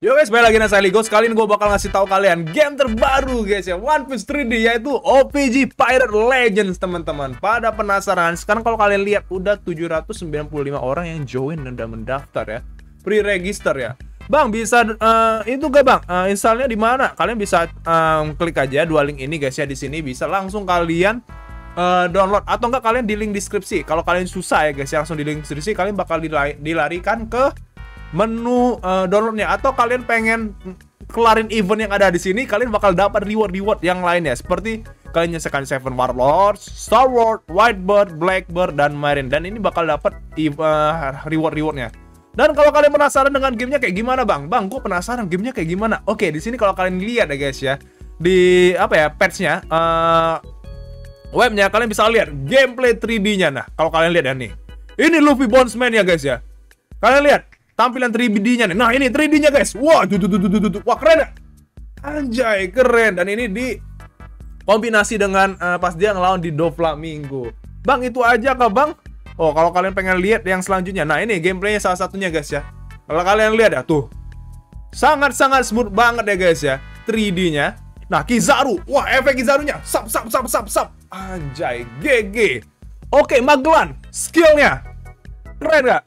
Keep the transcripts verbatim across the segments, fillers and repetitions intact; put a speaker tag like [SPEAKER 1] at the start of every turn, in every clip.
[SPEAKER 1] Yo guys, balik lagi dengan saya Ligo. Sekali ini gue bakal ngasih tahu kalian game terbaru guys ya, One Piece tiga D, yaitu O P G Pirate Legends teman-teman. Pada penasaran? Sekarang kalau kalian lihat udah tujuh ratus sembilan puluh lima orang yang join dan udah mendaftar ya, pre-register ya. Bang bisa uh, itu gak bang? Uh, installnya di mana? Kalian bisa um, klik aja dua link ini guys ya, di sini bisa langsung kalian uh, download, atau enggak kalian di link deskripsi. Kalau kalian susah ya guys ya, langsung di link deskripsi, kalian bakal dilarikan ke menu uh, downloadnya. Atau kalian pengen kelarin event yang ada di sini, kalian bakal dapat reward-reward yang lainnya, seperti kalian nyelesaikan Seven Warlords, Star Wars, Whitebird, Blackbird, dan Marine. Dan ini bakal dapat uh, reward-rewardnya. Dan kalau kalian penasaran dengan gamenya kayak gimana bang? Bang, gue penasaran gamenya kayak gimana. Oke, di sini kalau kalian lihat ya guys ya, di apa ya patchnya, uh, webnya, kalian bisa lihat gameplay tiga D-nya. Nah, kalau kalian lihat ya nih, ini Luffy Bondsman ya guys ya. Kalian lihat tampilan tiga D-nya nih. Nah, ini tiga D-nya guys. Wah, tuh tuh tuh tuh tuh. Wah, keren ya. Anjay, keren. Dan ini di kombinasi dengan uh, pas dia ngelawan di Doflamingo. Bang, itu aja kah bang? Oh, kalau kalian pengen lihat yang selanjutnya, nah ini gameplaynya salah satunya guys ya. Kalau kalian lihat ya tuh, sangat-sangat smooth banget ya guys ya, tiga D-nya. Nah, Kizaru, wah efek Kizarunya, sap sap sap sap sap, anjay, G G. Oke, Magellan, skillnya, keren gak?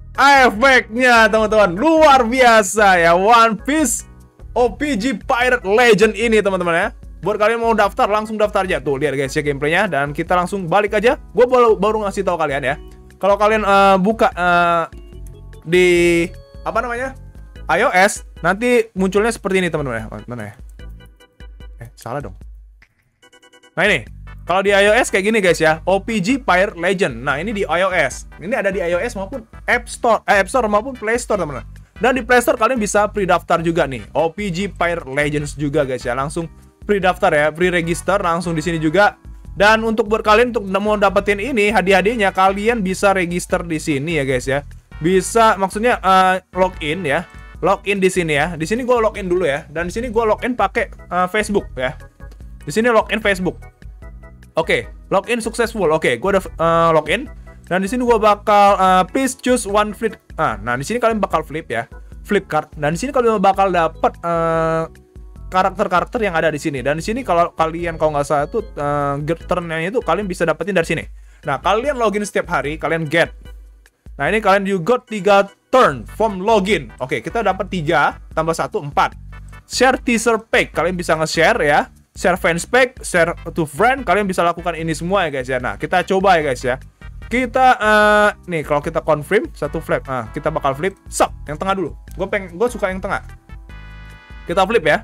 [SPEAKER 1] Efeknya teman-teman, luar biasa ya, One Piece O P G Pirate Legend ini teman-teman ya. Buat kalian mau daftar, langsung daftar aja. Tuh, lihat guys ya gameplaynya. Dan kita langsung balik aja. Gue baru, baru ngasih tahu kalian ya. Kalau kalian uh, buka uh, di apa namanya iOS, nanti munculnya seperti ini teman-teman ya. Mana ya? Eh, salah dong. Nah ini, kalau di iOS kayak gini guys ya, O P G Pirate Legend. Nah ini di iOS. Ini ada di iOS maupun App Store, eh, App Store maupun Play Store teman-teman. Dan di Play Store kalian bisa pre-daftar juga nih. O P G Pirate Legends juga guys ya. Langsung pre-daftar ya, pre-register langsung di sini juga. Dan untuk buat kalian untuk mau dapetin ini hadiah-hadiahnya, kalian bisa register di sini ya guys ya. Bisa maksudnya uh, login ya. Login di sini ya. Di sini gue login dulu ya. Dan di sini gue login pakai uh, Facebook ya. Di sini login Facebook. Oke, okay, login successful. Oke, okay, gue udah uh, login. Dan di sini gue bakal uh, please choose one flip. Ah, nah di sini kalian bakal flip ya. Flip card. Dan di sini kalian bakal dapat uh, karakter-karakter yang ada di sini. Dan di sini kalau kalian kalau nggak salah itu uh, turn-nya itu kalian bisa dapetin dari sini. Nah, kalian login setiap hari, kalian get. Nah, ini kalian you got tiga turn from login. Oke, kita dapat tiga tambah satu empat. Share teaser pack, kalian bisa nge-share ya. Share fans pack, share to friend, kalian bisa lakukan ini semua ya guys ya. Nah, kita coba ya guys ya. Kita uh, nih kalau kita confirm satu flip, nah, kita bakal flip. Sup, yang tengah dulu. Gue peng, gue suka yang tengah. Kita flip ya.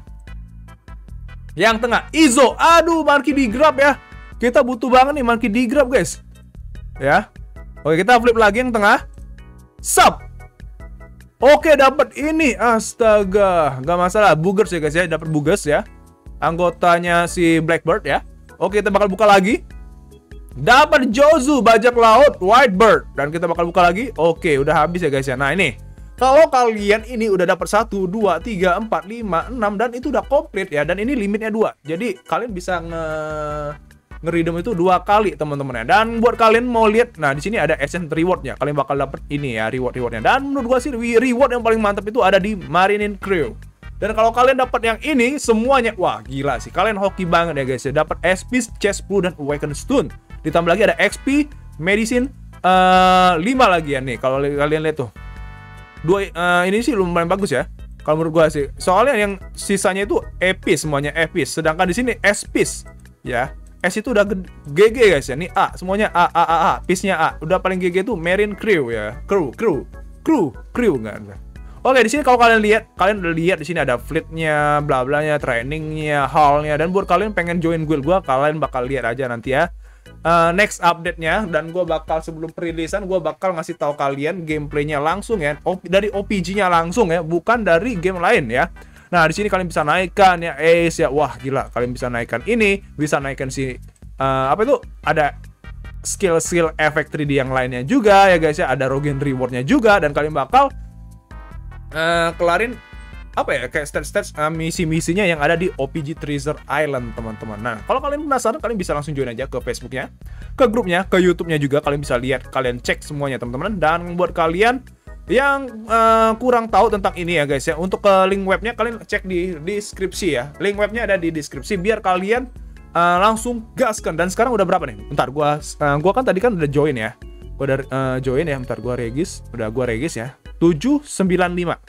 [SPEAKER 1] Yang tengah, Izo. Aduh, Marky di grab ya. Kita butuh banget nih Marky di grab guys. Ya. Oke, kita flip lagi yang tengah. Sup. Oke, dapat ini. Astaga, nggak masalah. Boogers ya guys ya, dapat Boogers ya. Anggotanya si Blackbird ya. Oke, kita bakal buka lagi. Dapat Jozu, bajak laut, Whitebird. Dan kita bakal buka lagi. Oke, udah habis ya guys ya. Nah, ini. Kalau kalian ini udah dapat satu, dua, tiga, empat, lima, enam, dan itu udah komplit ya. Dan ini limitnya dua. Jadi kalian bisa nge ngeredeem itu dua kali teman-teman ya. Dan buat kalian mau lihat, nah di sini ada essence rewardnya. Kalian bakal dapat ini ya, reward-rewardnya. Dan menurut gua sih reward yang paling mantap itu ada di Marine Crew. Dan kalau kalian dapat yang ini semuanya, wah gila sih. Kalian hoki banget ya guys ya. Dapat S P, Chest Blue, dan Awaken Stone. Ditambah lagi ada X P, Medicine, uh, lima lagi ya nih. Kalau kalian lihat tuh. Dua uh, ini sih lumayan bagus ya. Kalau menurut gua sih. Soalnya yang sisanya itu epis, semuanya epis. Sedangkan di sini S pis ya. S itu udah G G guys ya. Nih A, semuanya A A A A, pisnya A. Udah paling G G tuh Marine Crew ya. Crew, crew, crew, crew enggak. Oke, di sini kalau kalian lihat, kalian udah lihat di sini ada fleetnya, bla blanya, trainingnya, hallnya. Dan buat kalian pengen join guild gua, kalian bakal lihat aja nanti ya. Uh, next update-nya, dan gue bakal sebelum perilisan gue bakal ngasih tahu kalian gameplaynya langsung ya, dari O P G-nya langsung ya, bukan dari game lain ya. Nah di sini kalian bisa naikkan ya Ace ya, wah gila, kalian bisa naikkan ini, bisa naikkan si uh, apa itu, ada skill-skill efek tiga D yang lainnya juga ya guys ya, ada Rogen reward-nya juga, dan kalian bakal uh, kelarin apa ya, kayak stats-stats uh, misi-misinya yang ada di O P G Treasure Island teman-teman. Nah kalau kalian penasaran, kalian bisa langsung join aja ke Facebooknya, ke grupnya, ke YouTube-nya juga. Kalian bisa lihat, kalian cek semuanya teman-teman. Dan buat kalian Yang uh, kurang tahu tentang ini ya guys ya, untuk ke link webnya kalian cek di deskripsi ya. Link webnya ada di deskripsi biar kalian uh, langsung gaskan. Dan sekarang udah berapa nih? Bentar, gua uh, gua kan tadi kan udah join ya. Gua udah uh, join ya, bentar gua regis. Udah gua regis ya. tujuh sembilan lima.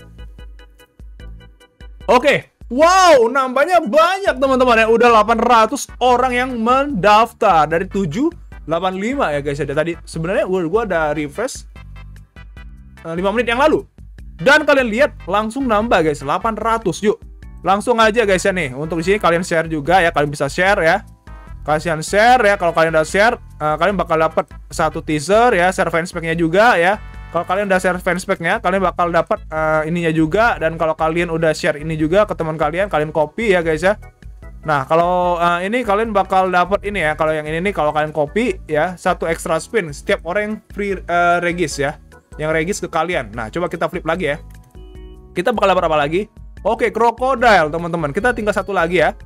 [SPEAKER 1] Oke. Wow, nambahnya banyak teman-teman ya. Udah delapan ratus orang yang mendaftar dari tujuh delapan lima ya guys ya. Tadi sebenarnya gua gua ada refresh uh, lima menit yang lalu. Dan kalian lihat langsung nambah guys, delapan ratus. Yuk. Langsung aja guys ya nih. Untuk di sini kalian share juga ya, kalian bisa share ya. Kalian share ya, kalau kalian udah share, uh, kalian bakal dapat satu teaser ya, share fanspage-nya juga ya. Kalau kalian udah share fanspage-nya, kalian bakal dapat uh, ininya juga. Dan kalau kalian udah share ini juga ke teman kalian, kalian copy ya guys ya. Nah, kalau uh, ini kalian bakal dapat ini ya. Kalau yang ini nih, kalau kalian copy ya, satu extra spin setiap orang yang free uh, regis ya, yang regis ke kalian. Nah, coba kita flip lagi ya. Kita bakal dapat apa lagi? Oke, crocodile teman-teman. Kita tinggal satu lagi ya.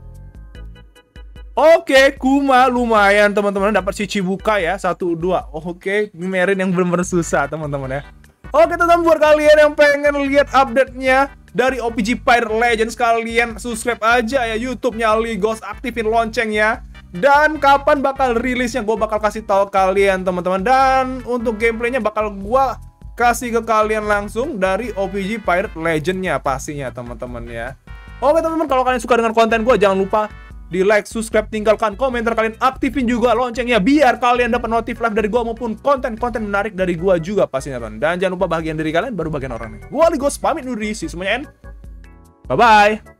[SPEAKER 1] Oke, Kuma lumayan teman-teman, dapat si Chibuka ya, satu dua. Oke, Merin yang benar-benar susah teman-teman ya. Oke teman-teman, buat kalian yang pengen lihat update-nya dari O P G Pirate Legends, kalian subscribe aja ya YouTube-nya Ligos, aktifin loncengnya. Dan kapan bakal rilisnya gue bakal kasih tahu kalian teman-teman. Dan untuk gameplaynya bakal gue kasih ke kalian langsung dari O P G Pirate Legend-nya pastinya teman-teman ya. Oke teman-teman, kalau kalian suka dengan konten gue, jangan lupa di like, subscribe, tinggalkan komentar kalian, aktifin juga loncengnya biar kalian dapat notif live dari gua maupun konten-konten menarik dari gua juga pastinya teman. Dan jangan lupa bahagian diri kalian baru bagian orangnya. Gua Ligos pamit undur diri, semuanya. Bye bye.